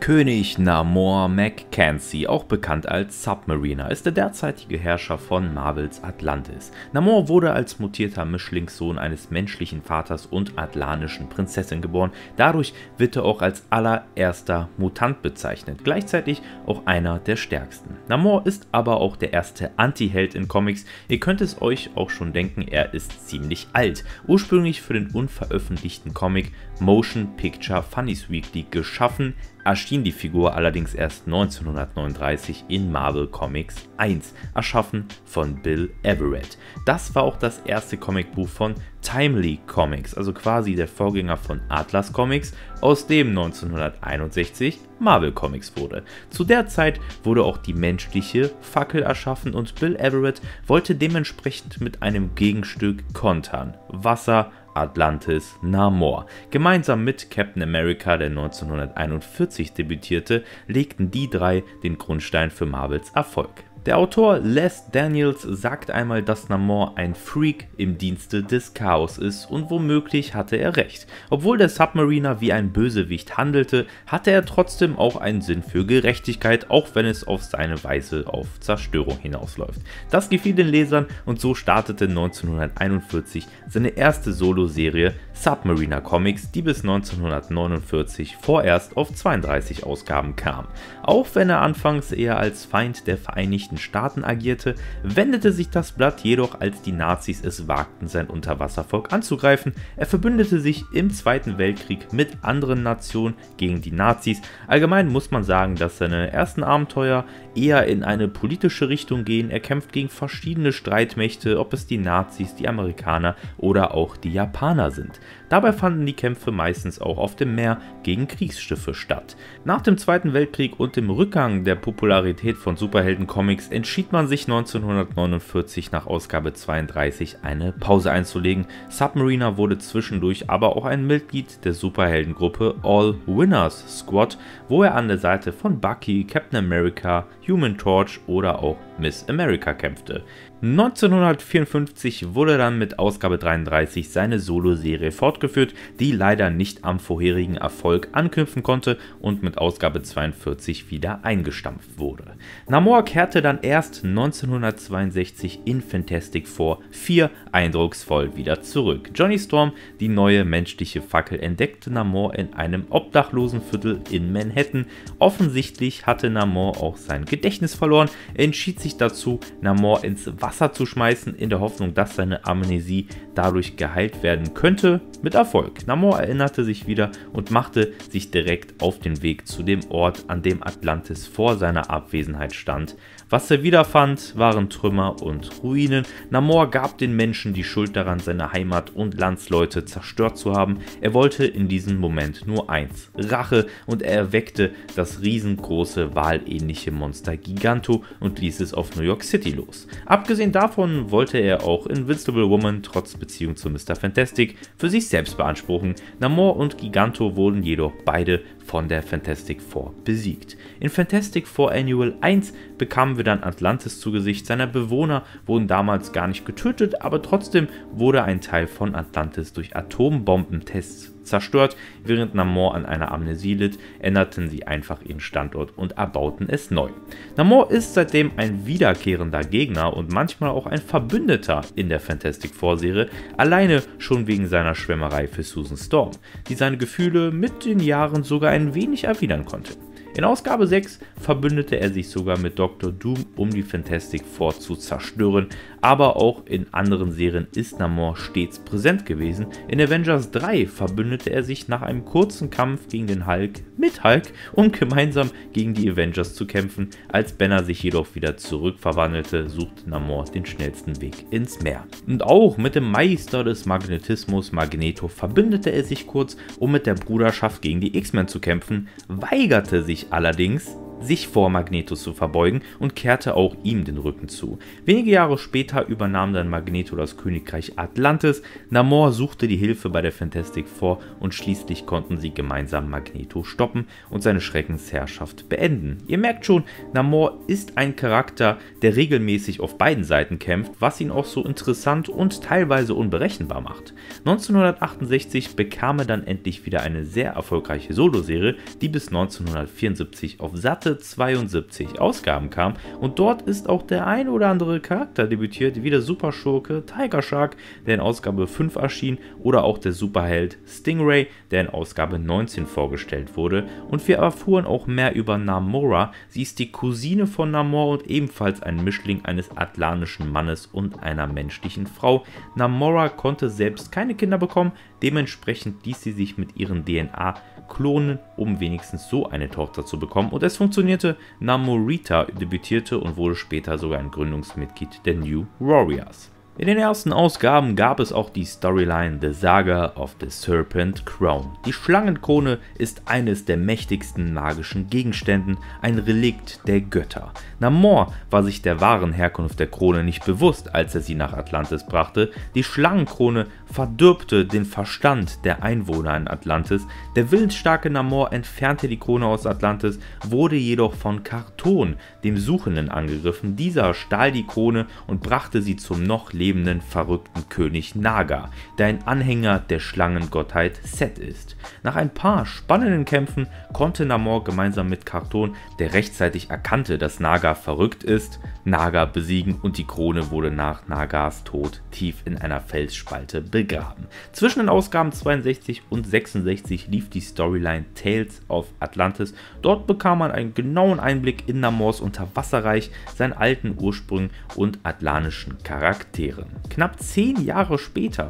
König Namor Mackenzie, auch bekannt als Submariner, ist der derzeitige Herrscher von Marvels Atlantis. Namor wurde als mutierter Mischlingssohn eines menschlichen Vaters und atlanischen Prinzessin geboren. Dadurch wird er auch als allererster Mutant bezeichnet, gleichzeitig auch einer der stärksten. Namor ist aber auch der erste Anti-Held in Comics. Ihr könnt es euch auch schon denken, er ist ziemlich alt. Ursprünglich für den unveröffentlichten Comic Motion Picture Funnies Weekly geschaffen, erschien die Figur allerdings erst 1939 in Marvel Comics 1, erschaffen von Bill Everett. Das war auch das erste Comicbuch von Timely Comics, also quasi der Vorgänger von Atlas Comics, aus dem 1961 Marvel Comics wurde. Zu der Zeit wurde auch die menschliche Fackel erschaffen und Bill Everett wollte dementsprechend mit einem Gegenstück kontern: Wasser, Atlantis, Namor. Gemeinsam mit Captain America, der 1941 debütierte, legten die drei den Grundstein für Marvels Erfolg. Der Autor Les Daniels sagt einmal, dass Namor ein Freak im Dienste des Chaos ist, und womöglich hatte er recht. Obwohl der Submariner wie ein Bösewicht handelte, hatte er trotzdem auch einen Sinn für Gerechtigkeit, auch wenn es auf seine Weise auf Zerstörung hinausläuft. Das gefiel den Lesern und so startete 1941 seine erste Solo-Serie Submariner Comics, die bis 1949 vorerst auf 32 Ausgaben kam. Auch wenn er anfangs eher als Feind der Vereinigten Staaten agierte, wendete sich das Blatt jedoch, als die Nazis es wagten, sein Unterwasservolk anzugreifen. Er verbündete sich im Zweiten Weltkrieg mit anderen Nationen gegen die Nazis. Allgemein muss man sagen, dass seine ersten Abenteuer eher in eine politische Richtung gehen. Er kämpft gegen verschiedene Streitmächte, ob es die Nazis, die Amerikaner oder auch die Japaner sind. Dabei fanden die Kämpfe meistens auch auf dem Meer gegen Kriegsschiffe statt. Nach dem Zweiten Weltkrieg und dem Rückgang der Popularität von Superheldencomics entschied man sich 1949 nach Ausgabe 32 eine Pause einzulegen. Submariner wurde zwischendurch aber auch ein Mitglied der Superheldengruppe All Winners Squad, wo er an der Seite von Bucky, Captain America, Human Torch oder auch Miss America kämpfte. 1954 wurde dann mit Ausgabe 33 seine Solo-Serie fortgeführt, die leider nicht am vorherigen Erfolg anknüpfen konnte und mit Ausgabe 42 wieder eingestampft wurde. Namor kehrte dann erst 1962 in Fantastic Four 4 eindrucksvoll wieder zurück. Johnny Storm, die neue menschliche Fackel, entdeckte Namor in einem Obdachlosenviertel in Manhattan. Offensichtlich hatte Namor auch sein Gedächtnis verloren. Er entschied sich dazu, Namor ins Wasser zu schmeißen, in der Hoffnung, dass seine Amnesie dadurch geheilt werden könnte. Mit Erfolg. Namor erinnerte sich wieder und machte sich direkt auf den Weg zu dem Ort, an dem Atlantis vor seiner Abwesenheit stand. Was er wiederfand, waren Trümmer und Ruinen. Namor gab den Menschen die Schuld daran, seine Heimat und Landsleute zerstört zu haben. Er wollte in diesem Moment nur eins: Rache, und er erweckte das riesengroße walähnliche Monster Giganto und ließ es auf New York City los. Abgesehen davon wollte er auch Invincible Woman trotz Beziehung zu Mr. Fantastic für sich selbst beanspruchen. Namor und Giganto wurden jedoch beide von der Fantastic Four besiegt. In Fantastic Four Annual 1 bekamen wir dann Atlantis zu Gesicht. Seine Bewohner wurden damals gar nicht getötet, aber trotzdem wurde ein Teil von Atlantis durch Atombombentests zerstört. Während Namor an einer Amnesie litt, änderten sie einfach ihren Standort und erbauten es neu. Namor ist seitdem ein wiederkehrender Gegner und manchmal auch ein Verbündeter in der Fantastic Four Serie, alleine schon wegen seiner Schwärmerei für Susan Storm, die seine Gefühle mit den Jahren sogar ein wenig erwidern konnte. In Ausgabe 6 verbündete er sich sogar mit Dr. Doom, um die Fantastic Four zu zerstören, aber auch in anderen Serien ist Namor stets präsent gewesen. In Avengers 3 verbündete er sich nach einem kurzen Kampf gegen den Hulk mit Hulk, um gemeinsam gegen die Avengers zu kämpfen. Als Banner sich jedoch wieder zurückverwandelte, suchte Namor den schnellsten Weg ins Meer. Und auch mit dem Meister des Magnetismus Magneto verbündete er sich kurz, um mit der Bruderschaft gegen die X-Men zu kämpfen, weigerte sich allerdings, sich vor Magneto zu verbeugen und kehrte auch ihm den Rücken zu. Wenige Jahre später übernahm dann Magneto das Königreich Atlantis, Namor suchte die Hilfe bei der Fantastic Four und schließlich konnten sie gemeinsam Magneto stoppen und seine Schreckensherrschaft beenden. Ihr merkt schon, Namor ist ein Charakter, der regelmäßig auf beiden Seiten kämpft, was ihn auch so interessant und teilweise unberechenbar macht. 1968 bekam er dann endlich wieder eine sehr erfolgreiche Soloserie, die bis 1974 auf satte 72 Ausgaben kam, und dort ist auch der ein oder andere Charakter debütiert, wie der Superschurke Tiger Shark, der in Ausgabe 5 erschien, oder auch der Superheld Stingray, der in Ausgabe 19 vorgestellt wurde, und wir erfuhren auch mehr über Namora. Sie ist die Cousine von Namor und ebenfalls ein Mischling eines atlanischen Mannes und einer menschlichen Frau. Namora konnte selbst keine Kinder bekommen, dementsprechend ließ sie sich mit ihren DNA klonen, um wenigstens so eine Tochter zu bekommen, und es funktionierte. Namorita debütierte und wurde später sogar ein Gründungsmitglied der New Warriors. In den ersten Ausgaben gab es auch die Storyline The Saga of the Serpent Crown. Die Schlangenkrone ist eines der mächtigsten magischen Gegenständen, ein Relikt der Götter. Namor war sich der wahren Herkunft der Krone nicht bewusst, als er sie nach Atlantis brachte. Die Schlangenkrone verdirbte den Verstand der Einwohner in Atlantis. Der willensstarke Namor entfernte die Krone aus Atlantis, wurde jedoch von Karton, dem Suchenden, angegriffen. Dieser stahl die Krone und brachte sie zum noch lebenden, verrückten König Naga, der ein Anhänger der Schlangengottheit Set ist. Nach ein paar spannenden Kämpfen konnte Namor gemeinsam mit Karton, der rechtzeitig erkannte, dass Naga verrückt ist, Naga besiegen, und die Krone wurde nach Nagas Tod tief in einer Felsspalte begraben. Zwischen den Ausgaben 62 und 66 lief die Storyline Tales of Atlantis. Dort bekam man einen genauen Einblick in Namors Unterwasserreich, seinen alten Ursprüngen und atlanischen Charakteren. Knapp 10 Jahre später,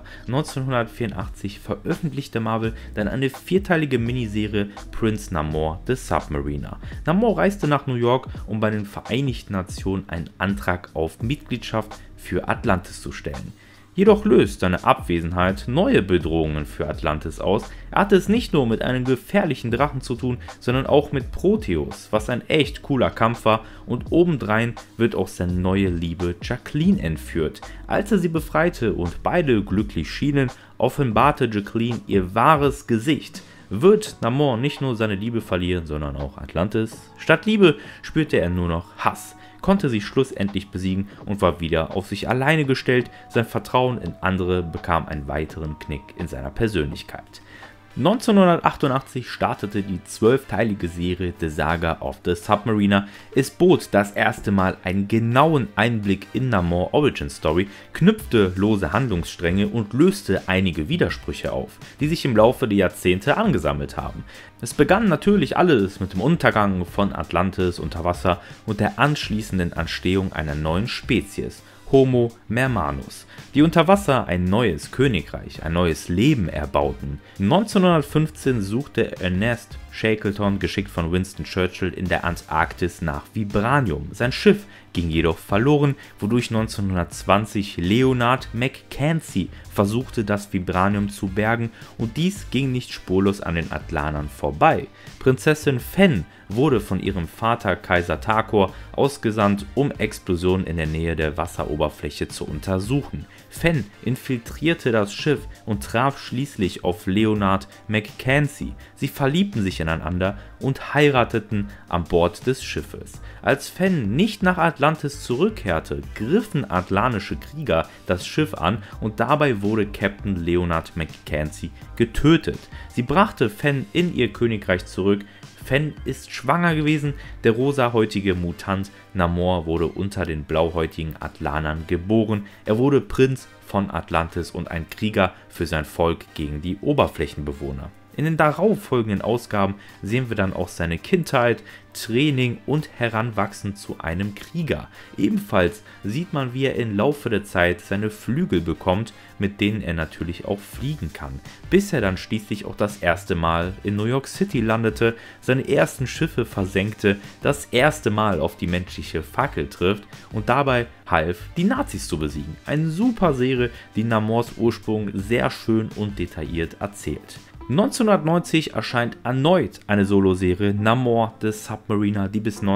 1984, veröffentlichte Marvel dann eine vierteilige Miniserie Prince Namor the Submariner. Namor reiste nach New York, um bei den Vereinigten Nationen einen Antrag auf Mitgliedschaft für Atlantis zu stellen. Jedoch löst seine Abwesenheit neue Bedrohungen für Atlantis aus. Er hatte es nicht nur mit einem gefährlichen Drachen zu tun, sondern auch mit Proteus, was ein echt cooler Kampf war, und obendrein wird auch seine neue Liebe Jacqueline entführt. Als er sie befreite und beide glücklich schienen, offenbarte Jacqueline ihr wahres Gesicht. Wird Namor nicht nur seine Liebe verlieren, sondern auch Atlantis? Statt Liebe spürte er nur noch Hass, konnte sie schlussendlich besiegen und war wieder auf sich alleine gestellt. Sein Vertrauen in andere bekam einen weiteren Knick in seiner Persönlichkeit. 1988 startete die 12-teilige Serie The Saga of the Submariner. Es bot das erste Mal einen genauen Einblick in Namor Origin Story, knüpfte lose Handlungsstränge und löste einige Widersprüche auf, die sich im Laufe der Jahrzehnte angesammelt haben. Es begann natürlich alles mit dem Untergang von Atlantis unter Wasser und der anschließenden Entstehung einer neuen Spezies, Homo Mermanus, die unter Wasser ein neues Königreich, ein neues Leben erbauten. 1915 suchte Ernest Shackleton, geschickt von Winston Churchill, in der Antarktis nach Vibranium. Sein Schiff ging jedoch verloren, wodurch 1920 Leonard Mackenzie versuchte, das Vibranium zu bergen, und dies ging nicht spurlos an den Atlanern vorbei. Prinzessin Fen wurde von ihrem Vater Kaiser Takor ausgesandt, um Explosionen in der Nähe der Wasseroberfläche zu untersuchen. Fen infiltrierte das Schiff und traf schließlich auf Leonard Mackenzie. Sie verliebten sich ineinander und heirateten an Bord des Schiffes. Als Fen nicht nach Atlantis zurückkehrte, griffen atlanische Krieger das Schiff an und dabei wurde Captain Leonard Mackenzie getötet. Sie brachte Fen in ihr Königreich zurück. Fen ist schwanger gewesen, der rosahäutige Mutant Namor wurde unter den blauhäutigen Atlanern geboren. Er wurde Prinz von Atlantis und ein Krieger für sein Volk gegen die Oberflächenbewohner. In den darauffolgenden Ausgaben sehen wir dann auch seine Kindheit, Training und Heranwachsen zu einem Krieger. Ebenfalls sieht man, wie er im Laufe der Zeit seine Flügel bekommt, mit denen er natürlich auch fliegen kann, bis er dann schließlich auch das erste Mal in New York City landete, seine ersten Schiffe versenkte, das erste Mal auf die menschliche Fackel trifft und dabei half, die Nazis zu besiegen. Eine super Serie, die Namors Ursprung sehr schön und detailliert erzählt. 1990 erscheint erneut eine Soloserie Namor the Submariner, die bis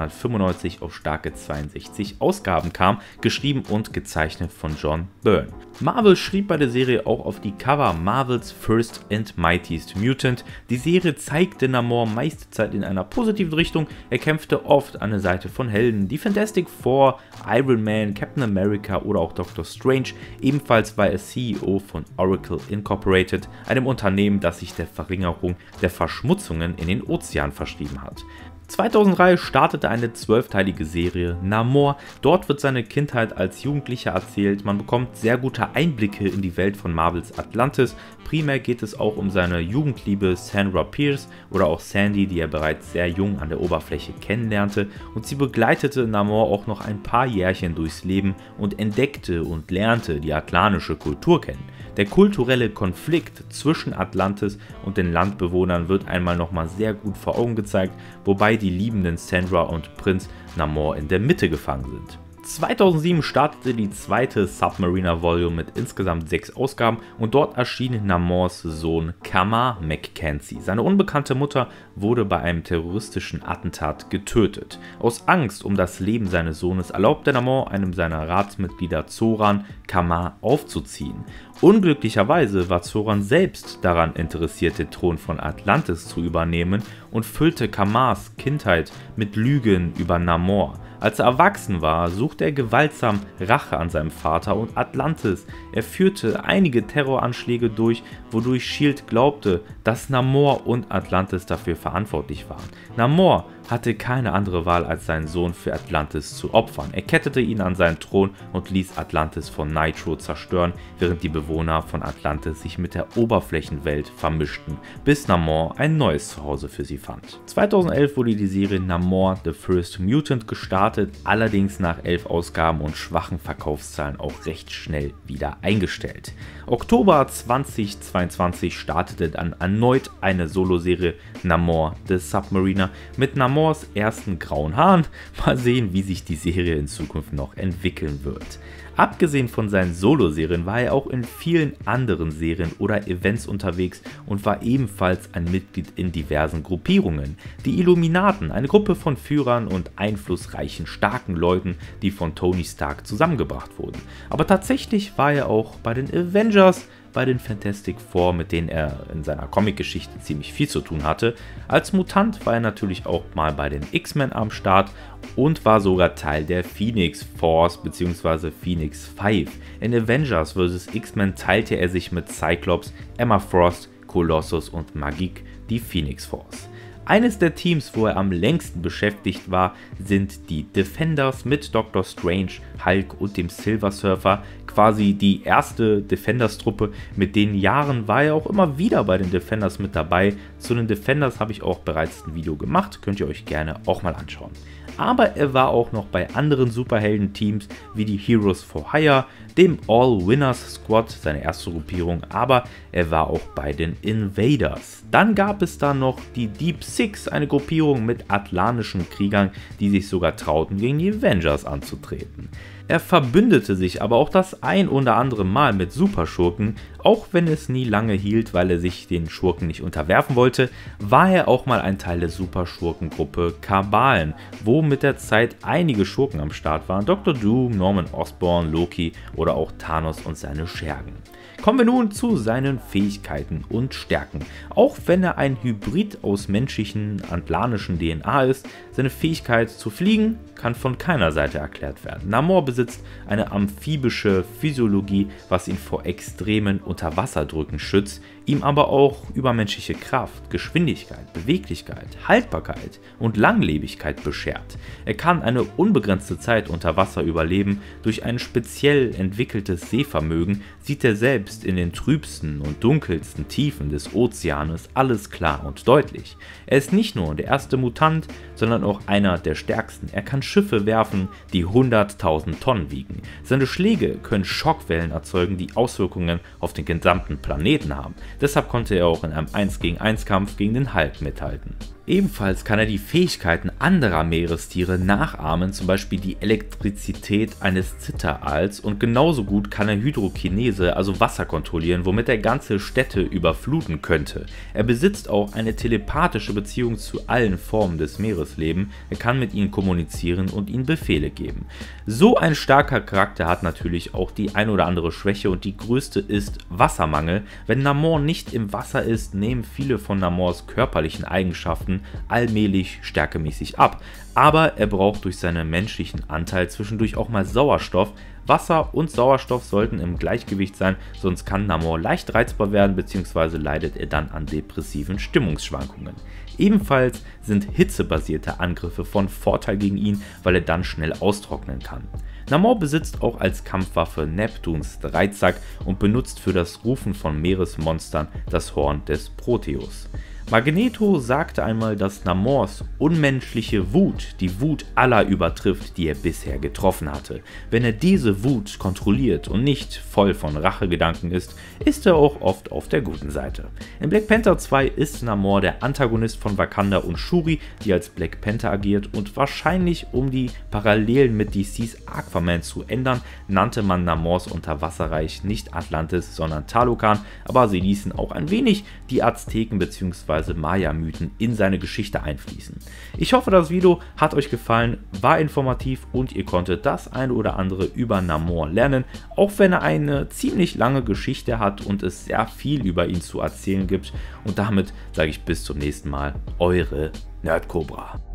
1995 auf starke 62 Ausgaben kam, geschrieben und gezeichnet von John Byrne. Marvel schrieb bei der Serie auch auf die Cover Marvels First and Mightiest Mutant. Die Serie zeigte Namor meiste Zeit in einer positiven Richtung, er kämpfte oft an der Seite von Helden, die Fantastic Four, Iron Man, Captain America oder auch Doctor Strange. Ebenfalls war er CEO von Oracle Incorporated, einem Unternehmen, das sich der Verringerung der Verschmutzungen in den Ozeanen verschrieben hat. 2003 startete eine 12-teilige Serie Namor. Dort wird seine Kindheit als Jugendlicher erzählt. Man bekommt sehr gute Einblicke in die Welt von Marvels Atlantis. Primär geht es auch um seine Jugendliebe Sandra Pierce oder auch Sandy, die er bereits sehr jung an der Oberfläche kennenlernte. Und sie begleitete Namor auch noch ein paar Jährchen durchs Leben und entdeckte und lernte die atlantische Kultur kennen. Der kulturelle Konflikt zwischen Atlantis und den Landbewohnern wird einmal nochmal sehr gut vor Augen gezeigt, wobei die liebenden Sandra und Prinz Namor in der Mitte gefangen sind. 2007 startete die zweite Submariner Volume mit insgesamt 6 Ausgaben und dort erschien Namors Sohn Kamar Mackenzie. Seine unbekannte Mutter wurde bei einem terroristischen Attentat getötet. Aus Angst um das Leben seines Sohnes erlaubte Namor einem seiner Ratsmitglieder Zoran, Kamar aufzuziehen. Unglücklicherweise war Zoran selbst daran interessiert, den Thron von Atlantis zu übernehmen und füllte Kamars Kindheit mit Lügen über Namor. Als er erwachsen war, suchte er gewaltsam Rache an seinem Vater und Atlantis. Er führte einige Terroranschläge durch, wodurch S.H.I.E.L.D. glaubte, dass Namor und Atlantis dafür verantwortlich waren. Namor hatte keine andere Wahl, als seinen Sohn für Atlantis zu opfern. Er kettete ihn an seinen Thron und ließ Atlantis von Nitro zerstören, während die Bewohner von Atlantis sich mit der Oberflächenwelt vermischten, bis Namor ein neues Zuhause für sie fand. 2011 wurde die Serie Namor the First Mutant gestartet, allerdings nach 11 Ausgaben und schwachen Verkaufszahlen auch recht schnell wieder eingestellt. Oktober 2022 startete dann erneut eine Soloserie Namor the Submariner mit Namors ersten grauen Haaren. Mal sehen, wie sich die Serie in Zukunft noch entwickeln wird. Abgesehen von seinen Solo-Serien war er auch in vielen anderen Serien oder Events unterwegs und war ebenfalls ein Mitglied in diversen Gruppierungen. Die Illuminaten, eine Gruppe von Führern und einflussreichen, starken Leuten, die von Tony Stark zusammengebracht wurden. Aber tatsächlich war er auch bei den Avengers, bei den Fantastic Four, mit denen er in seiner Comicgeschichte ziemlich viel zu tun hatte. Als Mutant war er natürlich auch mal bei den X-Men am Start und war sogar Teil der Phoenix Force bzw. Phoenix 5. In Avengers vs. X-Men teilte er sich mit Cyclops, Emma Frost, Colossus und Magik die Phoenix Force. Eines der Teams, wo er am längsten beschäftigt war, sind die Defenders mit Doctor Strange, Hulk und dem Silver Surfer, quasi die erste Defenders-Truppe. Mit den Jahren war er auch immer wieder bei den Defenders mit dabei. Zu den Defenders habe ich auch bereits ein Video gemacht, könnt ihr euch gerne auch mal anschauen. Aber er war auch noch bei anderen Superhelden-Teams wie die Heroes for Hire, dem All-Winners Squad, seine erste Gruppierung, aber er war auch bei den Invaders. Dann gab es da noch die Deep Six, eine Gruppierung mit atlantischen Kriegern, die sich sogar trauten, gegen die Avengers anzutreten. Er verbündete sich aber auch das ein oder andere Mal mit Superschurken, auch wenn es nie lange hielt, weil er sich den Schurken nicht unterwerfen wollte, war er auch mal ein Teil der Superschurkengruppe Kabalen, wo mit der Zeit einige Schurken am Start waren, Dr. Doom, Norman Osborn, Loki oder auch Thanos und seine Schergen. Kommen wir nun zu seinen Fähigkeiten und Stärken. Auch wenn er ein Hybrid aus menschlichen, atlanischen DNA ist, seine Fähigkeit zu fliegen kann von keiner Seite erklärt werden. Namor besitzt eine amphibische Physiologie, was ihn vor extremen Unterwasserdrücken schützt, ihm aber auch übermenschliche Kraft, Geschwindigkeit, Beweglichkeit, Haltbarkeit und Langlebigkeit beschert. Er kann eine unbegrenzte Zeit unter Wasser überleben. Durch ein speziell entwickeltes Sehvermögen sieht er selbst in den trübsten und dunkelsten Tiefen des Ozeanes alles klar und deutlich. Er ist nicht nur der erste Mutant, sondern auch einer der stärksten. Er kann Schiffe werfen, die 100.000 Tonnen wiegen. Seine Schläge können Schockwellen erzeugen, die Auswirkungen auf den gesamten Planeten haben. Deshalb konnte er auch in einem 1-gegen-1 Kampf gegen den Hulk mithalten. Ebenfalls kann er die Fähigkeiten anderer Meerestiere nachahmen, zum Beispiel die Elektrizität eines Zitteraals, und genauso gut kann er Hydrokinese, also Wasser kontrollieren, womit er ganze Städte überfluten könnte. Er besitzt auch eine telepathische Beziehung zu allen Formen des Meereslebens, er kann mit ihnen kommunizieren und ihnen Befehle geben. So ein starker Charakter hat natürlich auch die ein oder andere Schwäche, und die größte ist Wassermangel. Wenn Namor nicht im Wasser ist, nehmen viele von Namors körperlichen Eigenschaften allmählich stärkemäßig ab, aber er braucht durch seinen menschlichen Anteil zwischendurch auch mal Sauerstoff. Wasser und Sauerstoff sollten im Gleichgewicht sein, sonst kann Namor leicht reizbar werden bzw. leidet er dann an depressiven Stimmungsschwankungen. Ebenfalls sind hitzebasierte Angriffe von Vorteil gegen ihn, weil er dann schnell austrocknen kann. Namor besitzt auch als Kampfwaffe Neptuns Dreizack und benutzt für das Rufen von Meeresmonstern das Horn des Proteus. Magneto sagte einmal, dass Namors unmenschliche Wut die Wut aller übertrifft, die er bisher getroffen hatte. Wenn er diese Wut kontrolliert und nicht voll von Rachegedanken ist er auch oft auf der guten Seite. In Black Panther 2 ist Namor der Antagonist von Wakanda und Shuri, die als Black Panther agiert, und wahrscheinlich um die Parallelen mit DCs Aquaman zu ändern, nannte man Namors Unterwasserreich nicht Atlantis, sondern Talokan, aber sie ließen auch ein wenig die Azteken bzw. Maya-Mythen in seine Geschichte einfließen. Ich hoffe, das Video hat euch gefallen, war informativ und ihr konntet das eine oder andere über Namor lernen, auch wenn er eine ziemlich lange Geschichte hat und es sehr viel über ihn zu erzählen gibt. Und damit sage ich bis zum nächsten Mal, eure Nerdcobra.